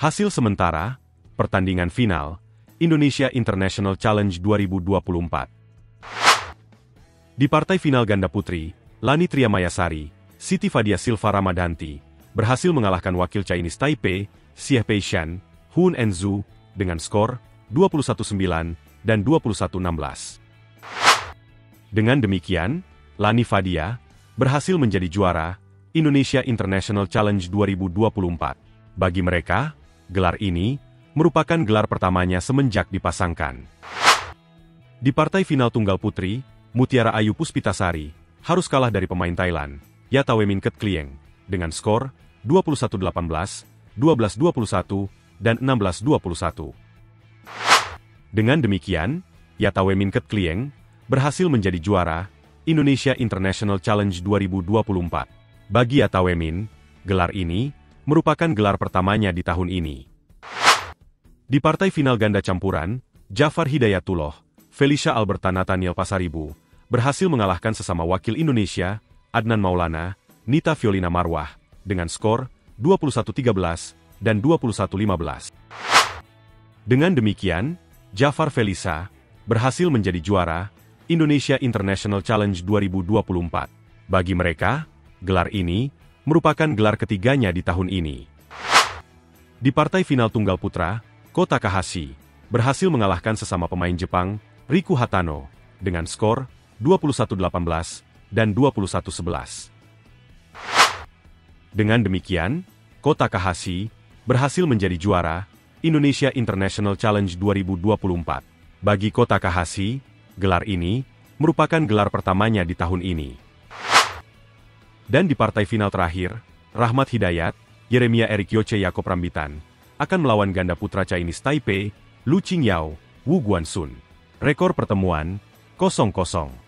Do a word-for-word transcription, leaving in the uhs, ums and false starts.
Hasil sementara, pertandingan final, Indonesia International Challenge dua ribu dua puluh empat. Di partai final ganda putri, Lani Triamayasari, Siti Fadia Silva Ramadanti, berhasil mengalahkan wakil Chinese Taipei, Xie Peishan, Hun Enzu, dengan skor dua puluh satu sembilan dan dua puluh satu enam belas. Dengan demikian, Lani Fadia berhasil menjadi juara Indonesia International Challenge dua ribu dua puluh empat. Bagi mereka, gelar ini merupakan gelar pertamanya semenjak dipasangkan. Di partai final tunggal putri, Mutiara Ayu Puspitasari harus kalah dari pemain Thailand, Yatawemin Ketklieng, dengan skor dua puluh satu delapan belas, dua belas dua puluh satu, dan enam belas dua puluh satu. Dengan demikian, Yatawemin Ketklieng berhasil menjadi juara Indonesia International Challenge dua ribu dua puluh empat. Bagi Yatawemin, gelar ini merupakan gelar pertamanya di tahun ini. Di partai final ganda campuran, Jafar Hidayatullah, Felicia Alberta Nathaniel Pasaribu, berhasil mengalahkan sesama wakil Indonesia, Adnan Maulana, Nita Violina Marwah, dengan skor dua puluh satu tiga belas dan dua puluh satu lima belas. Dengan demikian, Jafar Felicia berhasil menjadi juara Indonesia International Challenge dua ribu dua puluh empat. Bagi mereka, gelar ini merupakan gelar ketiganya di tahun ini. Di partai final tunggal putra, Kota Takahashi berhasil mengalahkan sesama pemain Jepang, Riku Hatano, dengan skor dua puluh satu delapan belas dan dua puluh satu sebelas. Dengan demikian, Kota Takahashi berhasil menjadi juara Indonesia International Challenge dua ribu dua puluh empat. Bagi Kota Takahashi, gelar ini merupakan gelar pertamanya di tahun ini. Dan di partai final terakhir, Rahmat Hidayat, Yeremia Erik Yoce Yakob Rambitan, akan melawan ganda putra Chinese Taipei, Lu Qingyao, Wu Guanxun. Rekor pertemuan, kosong kosong.